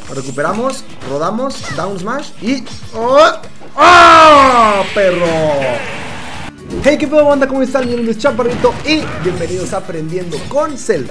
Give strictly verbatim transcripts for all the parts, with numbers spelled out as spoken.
Lo recuperamos, rodamos, down smash y... ¡Oh! ¡Oh, perro! Hey, ¿qué pedo, banda? ¿Cómo están? Mi nombre es Chaparrito y bienvenidos a Aprendiendo con Zelda.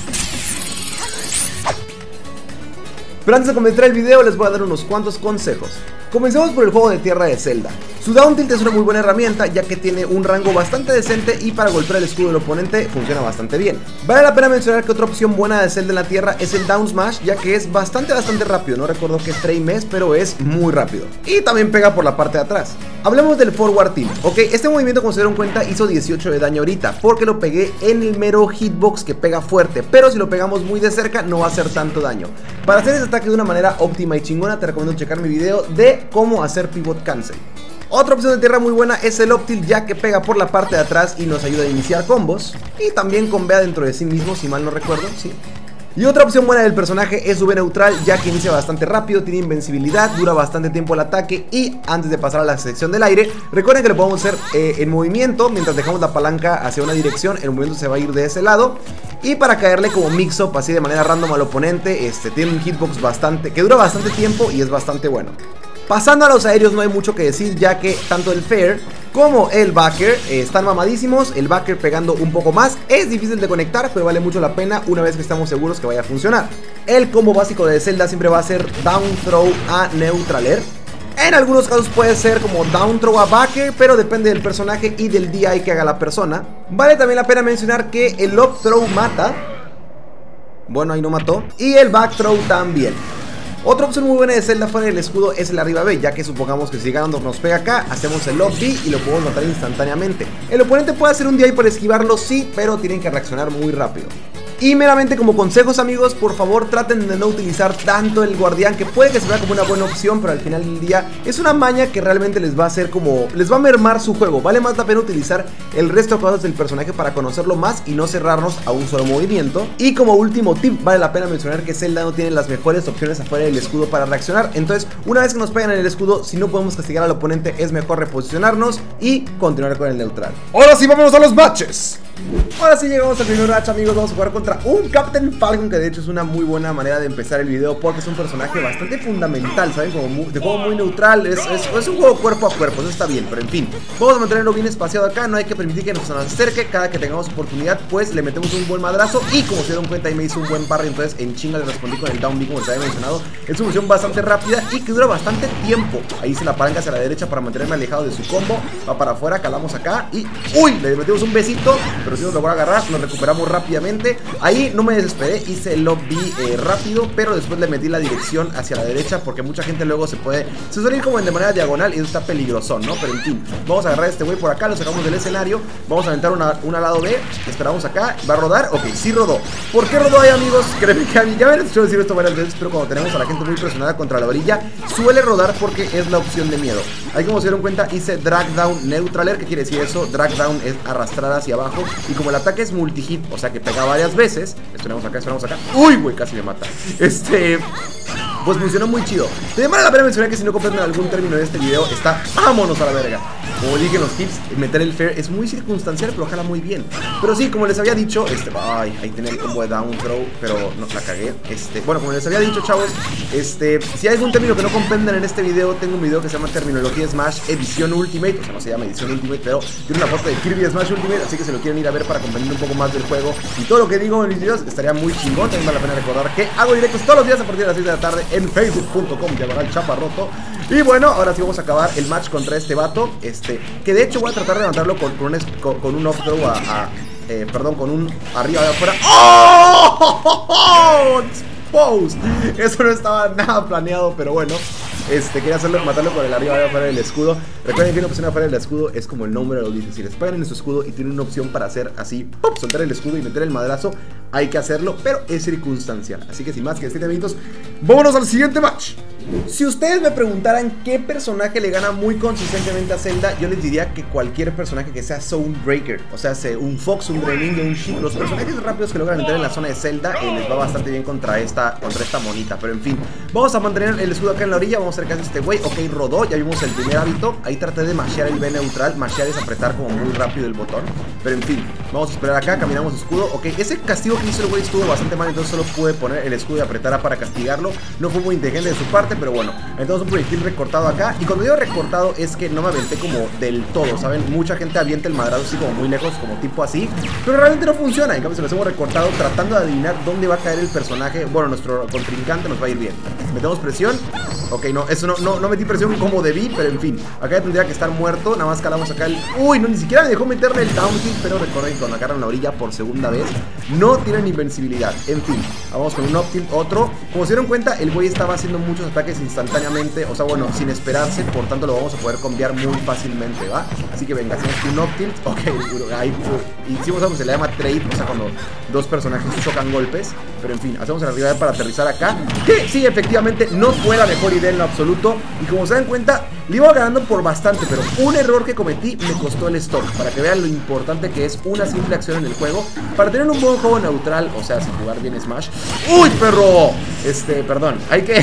Pero antes de comenzar el video les voy a dar unos cuantos consejos. Comencemos por el juego de tierra de Zelda. Su down tilt es una muy buena herramienta, ya que tiene un rango bastante decente y para golpear el escudo del oponente funciona bastante bien. Vale la pena mencionar que otra opción buena de Zelda en la tierra es el down smash, ya que es bastante bastante rápido. No recuerdo qué frame es, pero es muy rápido. Y también pega por la parte de atrás. Hablemos del forward tilt. Ok, este movimiento, como se dieron cuenta, hizo dieciocho de daño ahorita, porque lo pegué en el mero hitbox que pega fuerte, pero si lo pegamos muy de cerca no va a hacer tanto daño. Para hacer ese ataque de una manera óptima y chingona te recomiendo checar mi video de cómo hacer pivot cancel. Otra opción de tierra muy buena es el up tilt, ya que pega por la parte de atrás y nos ayuda a iniciar combos. Y también combea dentro de sí mismo, si mal no recuerdo, sí. Y otra opción buena del personaje es su B neutral, ya que inicia bastante rápido, tiene invencibilidad, dura bastante tiempo el ataque. Y antes de pasar a la sección del aire, recuerden que lo podemos hacer eh, en movimiento. Mientras dejamos la palanca hacia una dirección, el movimiento se va a ir de ese lado. Y para caerle como mix-up así de manera random al oponente, este, tiene un hitbox bastante, que dura bastante tiempo y es bastante bueno. Pasando a los aéreos no hay mucho que decir, ya que tanto el Fair como el Backer eh, están mamadísimos. El Backer pegando un poco más, es difícil de conectar, pero vale mucho la pena una vez que estamos seguros que vaya a funcionar. El combo básico de Zelda siempre va a ser Down Throw a Neutral Air. En algunos casos puede ser como Down Throw a Backer, pero depende del personaje y del D I que haga la persona. Vale también la pena mencionar que el Up Throw mata. Bueno, ahí no mató. Y el Back Throw también. Otra opción muy buena de Zelda fuera del escudo es el arriba B, ya que supongamos que si Ganondorf nos pega acá, hacemos el up B y lo podemos matar instantáneamente. El oponente puede hacer un D I para esquivarlo, sí, pero tienen que reaccionar muy rápido. Y meramente como consejos, amigos, por favor traten de no utilizar tanto el guardián, que puede que se vea como una buena opción, pero al final del día es una maña que realmente les va a hacer como... les va a mermar su juego. Vale más la pena utilizar el resto de cosas del personaje para conocerlo más y no cerrarnos a un solo movimiento. Y como último tip, vale la pena mencionar que Zelda no tiene las mejores opciones afuera del escudo para reaccionar. Entonces, una vez que nos pegan en el escudo, si no podemos castigar al oponente, es mejor reposicionarnos y continuar con el neutral. Ahora sí, vámonos a los matches. Ahora sí llegamos al primer match, amigos. Vamos a jugar contra un Captain Falcon, que de hecho es una muy buena manera de empezar el video, porque es un personaje bastante fundamental, ¿saben? Como muy, de juego muy neutral, es, es, es un juego cuerpo a cuerpo, eso está bien, pero en fin. Vamos a mantenerlo bien espaciado acá, no hay que permitir que nos acerque. Cada que tengamos oportunidad, pues le metemos un buen madrazo. Y como se dieron cuenta, ahí me hizo un buen parry, entonces en chinga le respondí con el down B, como les había mencionado. Es una función bastante rápida y que dura bastante tiempo. Ahí se la palanca hacia la derecha para mantenerme alejado de su combo. Va para afuera, calamos acá y... ¡uy! Le metimos un besito, pero si nos lo voy a agarrar, nos recuperamos rápidamente. Ahí no me desesperé, hice el lobby eh, rápido, pero después le metí la dirección hacia la derecha, porque mucha gente luego se puede... se suele ir como en de manera diagonal y eso está peligroso, ¿no? Pero en fin, vamos a agarrar a este güey por acá, lo sacamos del escenario. Vamos a aventar una, una lado B, esperamos acá, ¿va a rodar? Ok, sí rodó. ¿Por qué rodó ahí, amigos? Créeme que a mí, ya me han escuchado decir esto varias veces, pero cuando tenemos a la gente muy presionada contra la orilla, suele rodar porque es la opción de miedo. Ahí, como se dieron cuenta, hice drag down neutral air. ¿Qué quiere decir eso? Drag down es arrastrar hacia abajo, y como el ataque es multi-hit, o sea que pega varias veces. Esperamos acá, esperamos acá. Uy, güey, casi me mata. Este... pues funcionó muy chido. De vale la pena mencionar que si no comprenden algún término de este video, está vámonos a la verga. Como dije en los tips, meter el fair es muy circunstancial, pero jala muy bien. Pero sí, como les había dicho, este, ay, ahí tenía el combo de down throw, pero no, la cagué. Este, bueno, como les había dicho, chavos, este, si hay algún término que no comprenden en este video, tengo un video que se llama Terminología Smash Edición Ultimate. O sea, no se llama Edición Ultimate, pero tiene una foto de Kirby Smash Ultimate, así que si lo quieren ir a ver para comprender un poco más del juego y todo lo que digo en mis videos, estaría muy chingón. También vale la pena recordar que hago directos todos los días a partir de las seis de la tarde en facebook punto com diagonal chaparroto. Y bueno, ahora sí vamos a acabar el match contra este vato. Este, que de hecho voy a tratar de levantarlo con, con, un, con, con un up throw a, a eh, perdón, con un arriba de afuera. ¡Oh! Exposed. Eso no estaba nada planeado, pero bueno. Este, quería hacerlo, matarlo con el arriba de afuera del escudo. Recuerden que una opción afuera del escudo es como el nombre lo dice. Si les pegan en su escudo y tienen una opción para hacer así, ¡pum!, soltar el escudo y meter el madrazo, hay que hacerlo, pero es circunstancial. Así que sin más que decir, amiguitos, vámonos al siguiente match. Si ustedes me preguntaran qué personaje le gana muy consistentemente a Zelda, yo les diría que cualquier personaje que sea Zonebreaker, o sea, un Fox, un Greninja, un Sheik, los personajes rápidos que logran entrar en la zona de Zelda, eh, les va bastante bien contra esta, contra esta monita. Pero en fin, vamos a mantener el escudo acá en la orilla, vamos a ver qué hace este güey. Ok, rodó, ya vimos el primer hábito. Ahí traté de mashear el B neutral, mashear es apretar como muy rápido el botón. Pero en fin, vamos a esperar acá, caminamos escudo. Ok, ese castigo que hizo el güey estuvo bastante mal, entonces solo pude poner el escudo y apretar A para castigarlo. No fue muy inteligente de su parte, pero bueno. Entonces un proyectil recortado acá. Y cuando digo recortado es que no me aventé como del todo, ¿saben? Mucha gente avienta el madrazo así como muy lejos, como tipo así, pero realmente no funciona. En cambio se lo hacemos recortado, tratando de adivinar dónde va a caer el personaje. Bueno, nuestro contrincante nos va a ir bien. Metemos presión. Ok, no, eso no, no, no metí presión como debí, pero en fin, acá tendría que estar muerto. Nada más calamos acá el... Uy, no, ni siquiera me dejó meterle el down kick. Pero recuerden que cuando agarran la orilla por segunda vez no tienen invencibilidad. En fin, vamos con un up tilt, otro. Como se dieron cuenta, el güey estaba haciendo muchos ataques instantáneamente, o sea, bueno, sin esperarse. Por tanto lo vamos a poder cambiar muy fácilmente, ¿va? Así que venga, hacemos un up tilt. Ok, ahí hicimos algo que se le llama trade, o sea, cuando dos personajes chocan golpes. Pero en fin, hacemos el arriba para aterrizar acá, que sí, efectivamente no fue la mejor idea en lo absoluto. Y como se dan cuenta, le iba ganando por bastante, pero un error que cometí me costó el stock. Para que vean lo importante que es una simple acción en el juego para tener un buen juego neutral, o sea, sin jugar bien Smash. ¡Uy, perro! Este, perdón, hay que...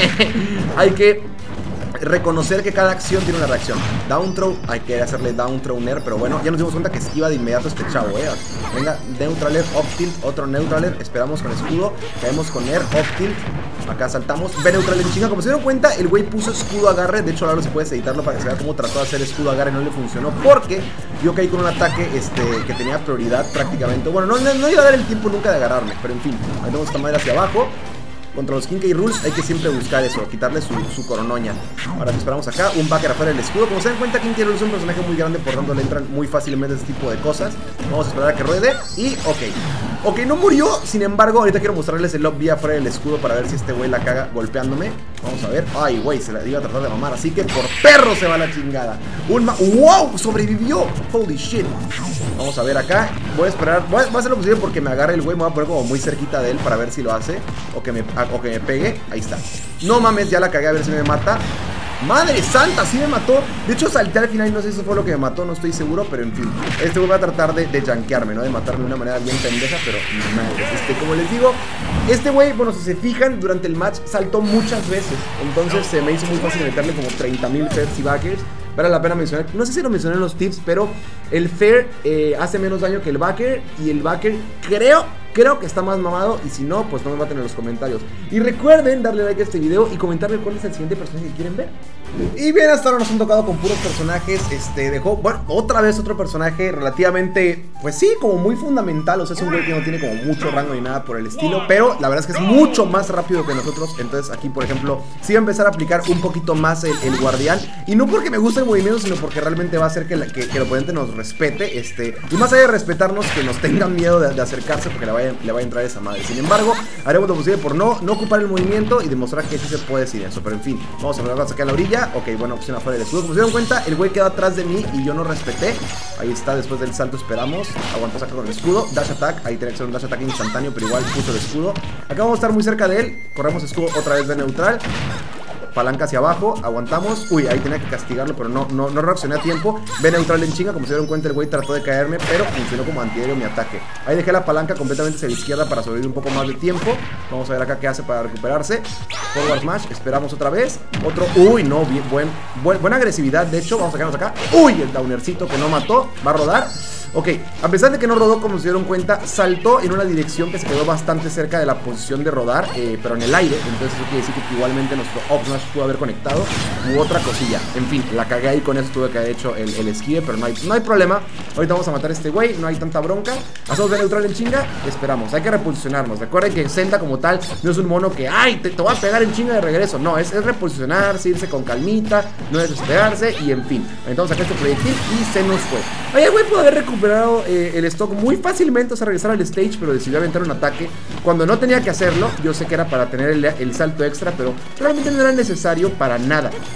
hay que... reconocer que cada acción tiene una reacción. Down throw, hay que hacerle down throw nair, pero bueno, ya nos dimos cuenta que esquiva de inmediato este chavo, eh. Venga, neutraler, up tilt, otro neutraler, esperamos con escudo, caemos con nair, up tilt, acá saltamos, ve neutraler en chinga. Como se dieron cuenta, el güey puso escudo agarre. De hecho ahora si puedes editarlo para que se vea cómo trató de hacer escudo agarre, no le funcionó porque yo caí con un ataque este, que tenía prioridad prácticamente. Bueno, no, no, no iba a dar el tiempo nunca de agarrarme, pero en fin, metemos esta madre hacia abajo. Contra los King K. Rool hay que siempre buscar eso, quitarle su, su coronoña. Ahora esperamos acá, un backer afuera del escudo. Como se dan cuenta, King K. Rool es un personaje muy grande, por tanto le entran muy fácilmente este tipo de cosas. Vamos a esperar a que ruede y ok. Ok, no murió, sin embargo, ahorita quiero mostrarles el lob vía afuera del escudo para ver si este güey la caga golpeándome. Vamos a ver, ay güey, se la iba a tratar de mamar, así que por perro se va la chingada. Un ma ¡wow! ¡Sobrevivió! Holy shit. Vamos a ver acá, voy a esperar, voy a, voy a hacer lo posible porque me agarre el güey. Me voy a poner como muy cerquita de él para ver si lo hace o que me, o que me pegue, ahí está. No mames, ya la cagué, a ver si me mata. ¡Madre santa! Sí me mató. De hecho salté al final y no sé si eso fue lo que me mató, no estoy seguro, pero en fin. Este güey va a tratar de, de jankearme, ¿no? De matarme de una manera bien pendeja, pero madre. Este, como les digo, este güey, bueno, si se fijan, durante el match saltó muchas veces. Entonces se me hizo muy fácil meterle como treinta mil Fairs y backers. Vale la pena mencionar, no sé si lo mencioné en los tips, pero el Fair eh, hace menos daño que el backer. Y el backer creo... Creo que está más mamado y si no, pues no me maten en los comentarios. Y recuerden darle like a este video y comentarme cuál es el siguiente personaje que quieren ver. Y bien, hasta ahora nos han tocado con puros personajes. Este, dejó, bueno, otra vez otro personaje relativamente, pues sí, como muy fundamental. O sea, es un güey que no tiene como mucho rango ni nada por el estilo, pero la verdad es que es mucho más rápido que nosotros. Entonces aquí, por ejemplo, sí va a empezar a aplicar un poquito más el, el guardián. Y no porque me guste el movimiento, sino porque realmente va a hacer que, la, que, que el oponente nos respete. Este, y más allá de respetarnos, que nos tengan miedo de, de acercarse porque le vaya, le va a entrar esa madre. Sin embargo, haremos lo posible por no, no ocupar el movimiento y demostrar que sí se puede sin eso. Pero en fin, vamos a ver a sacar a la orilla. Ok, buena opción afuera del escudo. Como se dieron cuenta, el güey quedó atrás de mí y yo no respeté. Ahí está, después del salto esperamos. Aguantó sacar con el escudo. Dash attack, ahí tiene que ser un dash attack instantáneo, pero igual puso el escudo. Acá vamos a estar muy cerca de él. Corremos escudo otra vez de neutral. Palanca hacia abajo, aguantamos. Uy, ahí tenía que castigarlo, pero no, no, no reaccioné a tiempo. Ve neutral en chinga, como se dieron cuenta el güey trató de caerme, pero funcionó como antiaéreo mi ataque. Ahí dejé la palanca completamente hacia la izquierda para sobrevivir un poco más de tiempo. Vamos a ver acá qué hace para recuperarse. Forward smash, esperamos otra vez. Otro, uy, no, bien, buen, buen, buena agresividad, de hecho, vamos a quedarnos acá. Uy, el downercito que no mató, va a rodar. Ok, a pesar de que no rodó, como se dieron cuenta, saltó en una dirección que se quedó bastante cerca de la posición de rodar, eh, pero en el aire. Entonces eso quiere decir que igualmente nuestro up smash pudo haber conectado u otra cosilla. En fin, la cagué ahí, con eso tuve que haber hecho el, el esquive, pero no hay, no hay problema. Ahorita vamos a matar a este güey, no hay tanta bronca. Hacemos de neutral en chinga, esperamos, hay que reposicionarnos. Recuerden que Zelda como tal no es un mono que, ay, te, te va a pegar en chinga de regreso. No, es, es reposicionarse, irse con calmita, no desesperarse y en fin. Entonces acá este proyectil y se nos fue. Oye, el güey pudo haber recuperado Eh, el stock muy fácilmente, o sea, regresar al stage, pero decidió aventar un ataque cuando no tenía que hacerlo. Yo sé que era para tener el, el salto extra, pero realmente no era necesario para nada.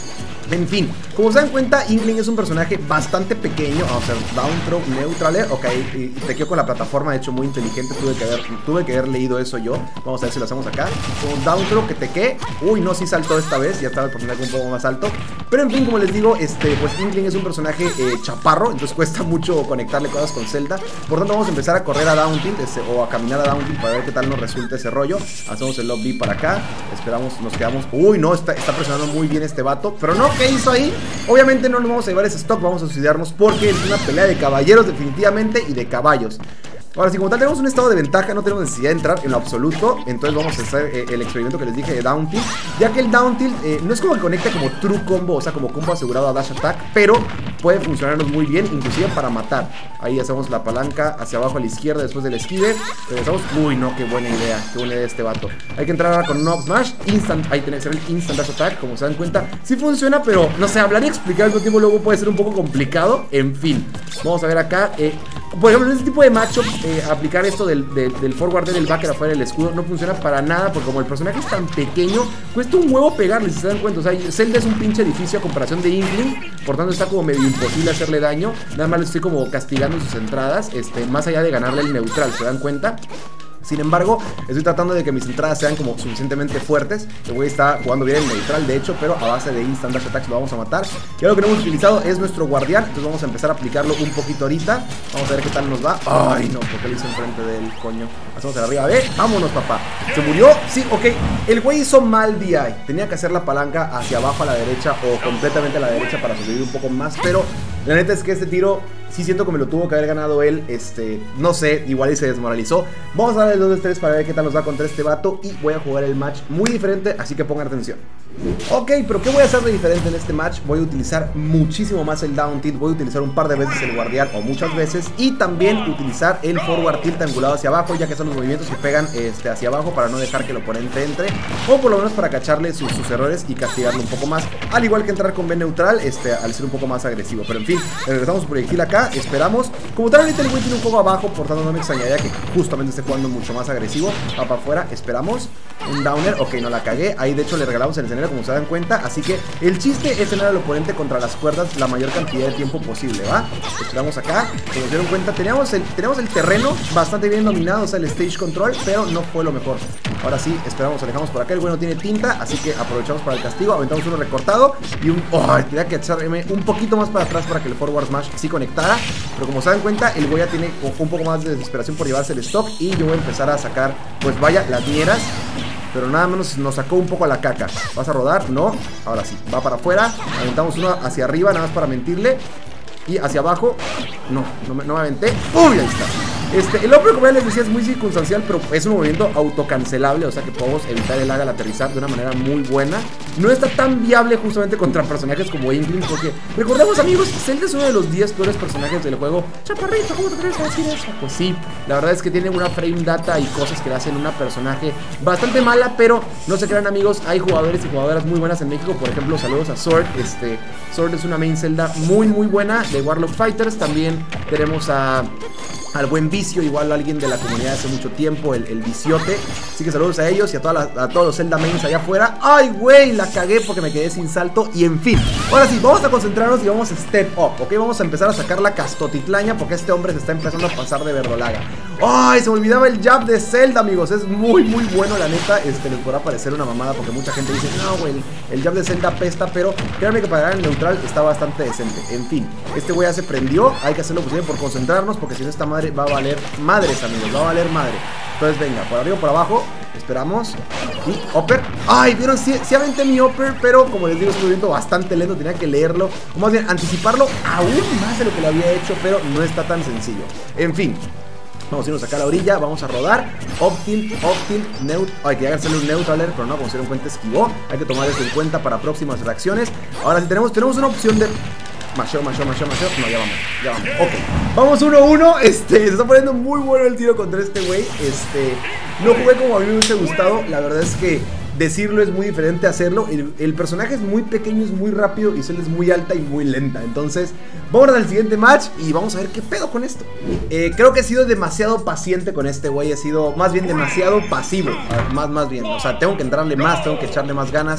En fin, como se dan cuenta, Inkling es un personaje bastante pequeño. Vamos a ver, down throw, neutral air. Ok, y te quedo con la plataforma, de hecho muy inteligente. Tuve que haber, tuve que haber leído eso yo. Vamos a ver si lo hacemos acá. Con down throw, que te quede. Uy, no, sí saltó esta vez. Ya estaba el personaje un poco más alto. Pero en fin, como les digo, este, pues Inkling es un personaje eh, chaparro. Entonces cuesta mucho conectarle cosas con Zelda. Por tanto, vamos a empezar a correr a down tilt este, o a caminar a down tilt para ver qué tal nos resulta ese rollo. Hacemos el lobby para acá. Esperamos, nos quedamos. Uy, no, está, está presionando muy bien este vato. Pero no, ¿qué hizo ahí? Obviamente no nos vamos a llevar ese stock, vamos a suicidarnos porque es una pelea de caballeros definitivamente y de caballos. Ahora, si como tal tenemos un estado de ventaja, no tenemos necesidad de entrar en lo absoluto. Entonces vamos a hacer eh, el experimento que les dije de down tilt. Ya que el down tilt eh, no es como que conecta como true combo, o sea, como combo asegurado a dash attack, pero puede funcionarnos muy bien, inclusive para matar. Ahí hacemos la palanca hacia abajo a la izquierda después del esquive. Regresamos. Uy, no, qué buena idea, qué buena idea este vato. Hay que entrar ahora con un up smash, instant, ahí tiene que ser el instant dash attack, como se dan cuenta. Sí funciona, pero no sé, hablar y explicar al mismo tiempo luego puede ser un poco complicado. En fin, vamos a ver acá. Eh, por ejemplo, en este tipo de matchup, eh, aplicar esto del, del, del forward del backer afuera del escudo no funciona para nada, porque como el personaje es tan pequeño, cuesta un huevo pegarle, si se dan cuenta. O sea, Zelda es un pinche edificio a comparación de Inkling, por tanto está como medio imposible hacerle daño. Nada más le estoy como castigando sus entradas, este, más allá de ganarle el neutral, ¿se dan cuenta? Sin embargo, estoy tratando de que mis entradas sean como suficientemente fuertes. El güey está jugando bien el neutral, de hecho, pero a base de instant dash attacks lo vamos a matar. Y algo que no hemos utilizado es nuestro guardián, entonces vamos a empezar a aplicarlo un poquito ahorita. Vamos a ver qué tal nos va. Ay, no, porque lo hice enfrente del coño. Hacemos el arriba, ve, vámonos, papá. ¿Se murió? Sí, ok. El güey hizo mal D I. Tenía que hacer la palanca hacia abajo a la derecha o completamente a la derecha para sobrevivir un poco más, pero la neta es que este tiro sí siento que me lo tuvo que haber ganado él. Este, no sé, igual y se desmoralizó. Vamos a darle el dos de tres para ver qué tal nos va contra este vato. Y voy a jugar el match muy diferente, así que pongan atención. Ok, pero ¿qué voy a hacer de diferente en este match? Voy a utilizar muchísimo más el down tilt. Voy a utilizar un par de veces el guardián, o muchas veces. Y también utilizar el forward tilt angulado hacia abajo, ya que son los movimientos que pegan este, hacia abajo, para no dejar que el oponente entre, o por lo menos para cacharle sus, sus errores y castigarlo un poco más. Al igual que entrar con B neutral, este, al ser un poco más agresivo. Pero en fin, regresamos proyectil acá, esperamos. Como tal, ahorita el güey tiene un juego abajo, por tanto no me extrañaría que justamente esté jugando mucho más agresivo. Va para afuera, esperamos. Un downer, ok, no la cagué. Ahí de hecho le regalamos el escenario, como se dan cuenta. Así que el chiste es tener al oponente contra las cuerdas la mayor cantidad de tiempo posible, ¿va? Esperamos acá, como se dieron cuenta, teníamos el, teníamos el terreno bastante bien dominado, o sea, el stage control, pero no fue lo mejor. Ahora sí, esperamos, alejamos por acá. El güey no tiene tinta, así que aprovechamos para el castigo. Aventamos uno recortado y un... Oh, tenía que echarme un poquito más para atrás para que el forward smash sí conectara. Pero como se dan cuenta, el güey ya tiene un poco más de desesperación por llevarse el stock. Y yo voy a empezar a sacar, pues vaya, las nieras. Pero nada menos nos sacó un poco a la caca. ¿Vas a rodar? No. Ahora sí, va para afuera. Aventamos uno hacia arriba, nada más para mentirle. Y hacia abajo. No, no me, no me aventé. ¡Uy! Ahí está. Este, el upper, como ya les decía, es muy circunstancial, pero es un movimiento autocancelable, o sea que podemos evitar el lag al aterrizar de una manera muy buena. No está tan viable justamente contra personajes como Inkling, porque recordemos, amigos, Zelda es uno de los diez peores personajes del juego. Chaparrito, ¿cómo te atreves a decir eso? Pues sí, la verdad es que tiene una frame data y cosas que le hacen una personaje bastante mala, pero no se crean, amigos, hay jugadores y jugadoras muy buenas en México. Por ejemplo, saludos a Sword. Este, Sword es una main Zelda muy muy buena de Warlock Fighters. También tenemos a... al buen Vicio, igual alguien de la comunidad hace mucho tiempo, el, el Viciote. Así que saludos a ellos y a, todas las, a todos los Zelda mains allá afuera. Ay, güey, la cagué porque me quedé sin salto. Y en fin, ahora sí, vamos a concentrarnos y vamos a step up, ¿ok? Vamos a empezar a sacar la castotitlaña porque este hombre se está empezando a pasar de verdolaga. Ay, se me olvidaba el jab de Zelda, amigos. Es muy, muy bueno, la neta. Este, les podrá parecer una mamada porque mucha gente dice, no, güey, el, el jab de Zelda pesta. Pero créanme que para ganar el neutral está bastante decente. En fin, este güey ya se prendió. Hay que hacer lo posible por concentrarnos, porque si no esta madre va a valer madres, amigos, va a valer madre. Entonces venga, por arriba, por abajo. Esperamos. Y upper. Ay, vieron, sí, sí aventé mi upper, pero como les digo, es un movimiento bastante lento. Tenía que leerlo, o más bien anticiparlo aún más de lo que lo había hecho, pero no está tan sencillo. En fin, vamos a irnos acá a la orilla, vamos a rodar. Up tilt, up tilt, neut. Hay que hacerle un neutraler, pero no, como se dieron cuenta, esquivó. Hay que tomar eso en cuenta para próximas reacciones. Ahora sí tenemos, tenemos una opción de... Macheo, macheo, macheo, macheo. No, ya vamos, ya vamos. Ok, vamos uno uno. Este, se está poniendo muy bueno el tiro contra este güey. Este, no jugué como a mí me hubiese gustado. La verdad es que decirlo es muy diferente a hacerlo. El, el personaje es muy pequeño, es muy rápido y Zelda es muy alta y muy lenta. Entonces, vamos al siguiente match y vamos a ver qué pedo con esto. Eh, creo que he sido demasiado paciente con este güey. He sido más bien demasiado pasivo. Más, más bien, o sea, tengo que entrarle más, tengo que echarle más ganas.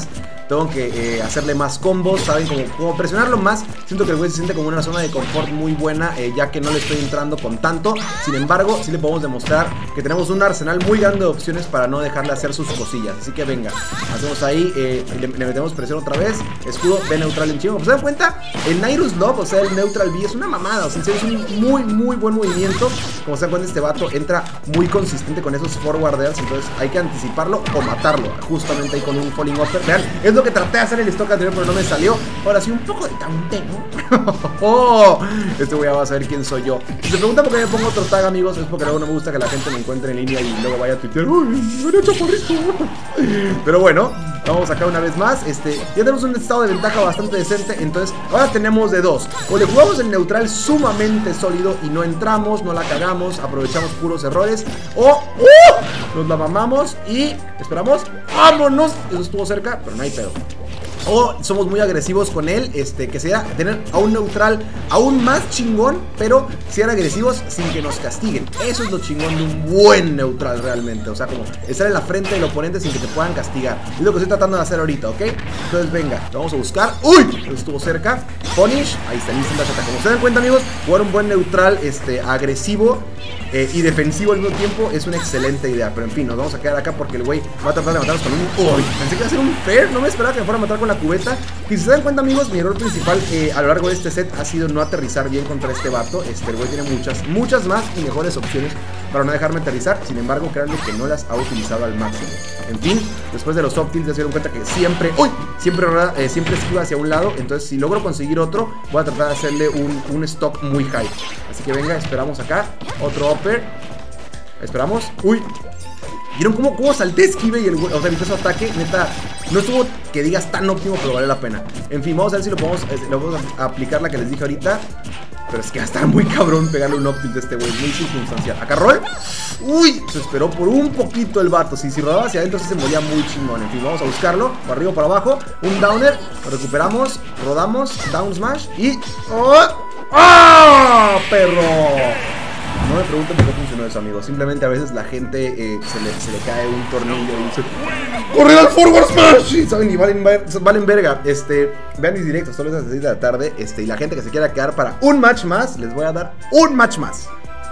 tengo que eh, hacerle más combos, ¿saben? Como, como presionarlo más. Siento que el güey se siente como una zona de confort muy buena, eh, ya que no le estoy entrando con tanto. Sin embargo, sí le podemos demostrar que tenemos un arsenal muy grande de opciones para no dejarle hacer sus cosillas. Así que venga, hacemos ahí, eh, le, le metemos presión otra vez. Escudo B neutral en chingo. Como se dan cuenta, el Nahirus Love, o sea, el Neutral B es una mamada. O sea, en serio es un muy, muy buen movimiento. Como se dan cuenta, este vato entra muy consistente con esos forwarders. Entonces hay que anticiparlo o matarlo. Justamente ahí con un Falling Upper. Vean, es lo que traté de hacer en el stock anterior, pero no me salió. Ahora sí, un poco de taunteo. Oh, este güey va a saber quién soy yo. Si se preguntan por qué me pongo otro tag, amigos, es porque luego no me gusta que la gente me encuentre en línea y luego vaya a tuitear, uy, era chaparrito. Pero bueno, vamos acá una vez más. Este, ya tenemos un estado de ventaja bastante decente. Entonces, ahora tenemos de dos. O le jugamos el neutral sumamente sólido y no entramos, no la cagamos, aprovechamos puros errores. O ¡uh! nos la mamamos y esperamos. ¡Vámonos! Eso estuvo cerca, pero no hay pedo. O somos muy agresivos con él, este, que sea tener a un neutral aún más chingón, pero ser agresivos sin que nos castiguen. Eso es lo chingón de un buen neutral realmente. O sea, como estar en la frente del oponente sin que te puedan castigar. Es lo que estoy tratando de hacer ahorita, ¿ok? Entonces venga, lo vamos a buscar. ¡Uy! Eso estuvo cerca. Punish, ahí está el instant dash attack. Como se dan cuenta, amigos, jugar un buen neutral, este, agresivo eh, y defensivo al mismo tiempo es una excelente idea. Pero en fin, nos vamos a quedar acá porque el güey va a tratar de matarnos con un... ¡Uy! Pensé que iba a ser un fair, no me esperaba que me fuera a matar con la cubeta. Y si se dan cuenta, amigos, mi error principal eh, a lo largo de este set ha sido no aterrizar bien contra este vato. Este, el güey tiene muchas, muchas más y mejores opciones para no dejarme aterrizar. Sin embargo, créanme que no las ha utilizado al máximo. En fin, después de los soft tilts ya se dieron cuenta que siempre, ¡uy! Siempre, eh, siempre esquiva hacia un lado. Entonces, si logro conseguir otro, voy a tratar de hacerle un, un stock muy high. Así que venga, esperamos acá. Otro upper. Esperamos. ¡Uy! ¿Vieron cómo, cómo salté esquive y el güey, o sea, evitó su ataque? Neta, no estuvo que digas tan óptimo, pero vale la pena. En fin, vamos a ver si lo podemos, eh, lo podemos a aplicar la que les dije ahorita. Pero es que va a estar muy cabrón pegarle un optil de este güey, muy circunstancial. Acá roll. Uy, se esperó por un poquito el vato. Si, si rodaba hacia adentro se moría muy chingón. En fin, vamos a buscarlo, para arriba o para abajo. Un downer, lo recuperamos, rodamos, down smash y... ¡Oh! ¡Ah! ¡Perro! No me pregunten por qué funcionó eso, amigos. Simplemente a veces la gente eh, se, le, se le cae un tornillo y dice ¡corre al forward smash! Y saben, y valen, valen verga. Este, vean mis directos, solo es a las seis de la tarde. Este, y la gente que se quiera quedar para un match más, les voy a dar un match más.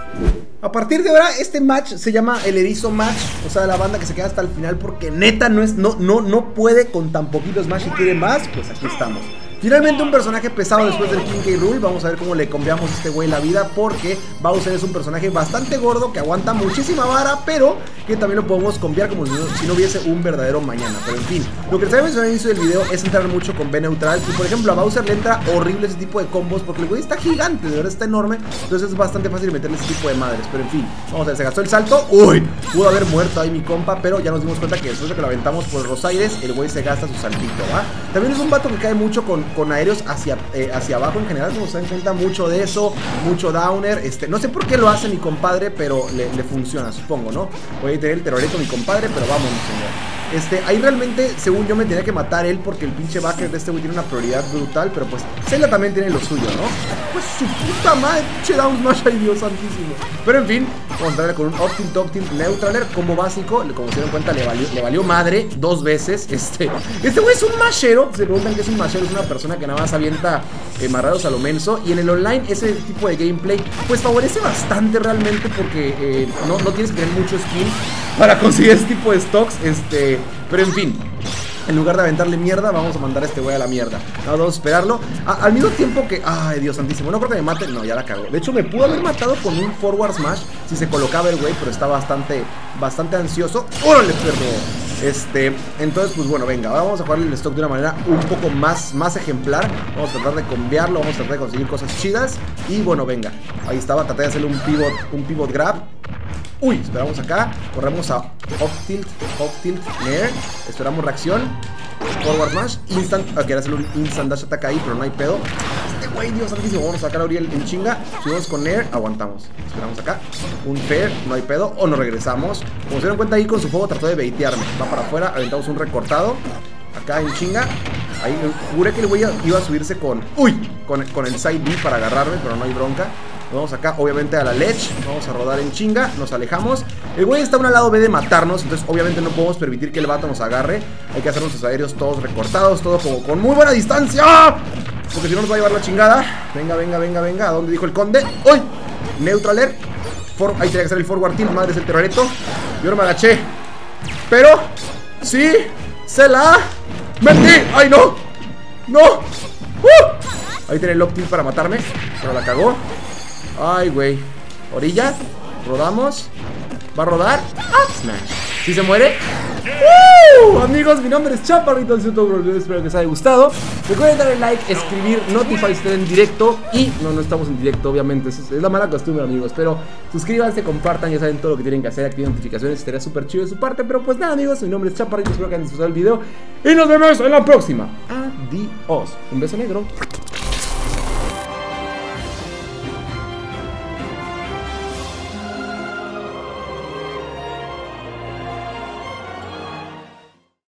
A partir de ahora, este match se llama el erizo match. O sea, la banda que se queda hasta el final porque neta no, es, no, no, no puede con tan poquito smash y quiere más. Pues aquí estamos. Finalmente un personaje pesado después del King K. Rool. Vamos a ver cómo le cambiamos a este güey la vida, porque Bowser es un personaje bastante gordo que aguanta muchísima vara, pero que también lo podemos cambiar como si no, si no hubiese un verdadero mañana. Pero en fin, lo que les había mencionado al inicio del video es entrar mucho con B neutral. Y por ejemplo a Bowser le entra horrible ese tipo de combos porque el güey está gigante, de verdad está enorme. Entonces es bastante fácil meterle ese tipo de madres. Pero en fin, vamos a ver, se gastó el salto. Uy, pudo haber muerto ahí mi compa, pero ya nos dimos cuenta que después de que lo aventamos por los aires, el güey se gasta su saltito, ¿va? También es un vato que cae mucho con, con aéreos hacia, eh, hacia abajo en general, como se dan cuenta, mucho de eso, mucho downer. Este, no sé por qué lo hace mi compadre, pero le, le funciona, supongo, ¿no? Voy a tener el terroreto mi compadre, pero vámonos, señor. Este, ahí realmente, según yo, me tenía que matar él porque el pinche backer de este güey tiene una prioridad brutal, pero pues Zelda también tiene lo suyo, ¿no? Pues su puta madre, pinche down smash, ay Dios santísimo. Pero en fin, vamos a entrarle con un up tilt, up tilt, neutraler como básico. Como se dieron cuenta, le valió, le valió madre dos veces. Este, este güey es un mashero. Se preguntan qué es un mashero, es una persona que nada más avienta eh, marrados a lo menso. Y en el online, ese tipo de gameplay, pues favorece bastante realmente porque eh, no, no tienes que tener mucho skill para conseguir este tipo de stocks. Este, pero en fin, en lugar de aventarle mierda, vamos a mandar a este güey a la mierda. No, vamos a esperarlo. A, al mismo tiempo que... Ay, Dios santísimo. No creo que me mate. No, ya la cago. De hecho, me pudo haber matado con un forward smash si se colocaba el güey, pero está bastante, bastante ansioso. ¡Órale, perro! Este, entonces, pues bueno, venga. Ahora vamos a jugarle el stock de una manera un poco más, más ejemplar. Vamos a tratar de combiarlo. Vamos a tratar de conseguir cosas chidas. Y bueno, venga. Ahí estaba. Traté de hacerle un pivot, un pivot grab. Uy, esperamos acá, corremos a up tilt, up tilt, nair, esperamos reacción, forward smash, instant, ok, ahora hacer un instant dash attack ahí, pero no hay pedo. Este güey, Dios santísimo, vamos a sacar a Uriel en chinga, subimos con nair, aguantamos, esperamos acá, un fair, no hay pedo, o nos regresamos. Como se dieron cuenta ahí con su fuego trató de baitearme, va para afuera, aventamos un recortado, acá en chinga. Ahí juré que el güey iba a subirse con, uy, con, con el side B para agarrarme, pero no hay bronca. Vamos acá, obviamente, a la ledge. Vamos a rodar en chinga, nos alejamos. El güey está a un lado B de matarnos, entonces obviamente no podemos permitir que el vato nos agarre. Hay que hacer nuestros aéreos todos recortados, todo como con muy buena distancia, porque si no nos va a llevar la chingada. Venga, venga, venga, venga. ¿A dónde dijo el conde? ¡Uy! Neutraler. For Ahí tenía que ser el forward tilt, madre, es el terroreto. Yo no me agaché, pero sí se la metí. ¡Ay, no! ¡No! ¡Uh! Ahí tiene el up tilt para matarme, pero la cagó. Ay, güey. Orilla. Rodamos. ¿Va a rodar? ¡Ah! Smash. ¿Sí se muere? ¡Uh! Amigos, mi nombre es Chaparrito, espero que les haya gustado. Recuerden darle like, escribir, notify si están en directo. Y no, no estamos en directo, obviamente, es, es la mala costumbre, amigos. Pero suscríbanse, compartan, ya saben todo lo que tienen que hacer. Activen notificaciones, estaría súper chido de su parte. Pero pues nada, amigos, mi nombre es Chaparrito, espero que hayan disfrutado el video. Y nos vemos en la próxima. Adiós. Un beso negro.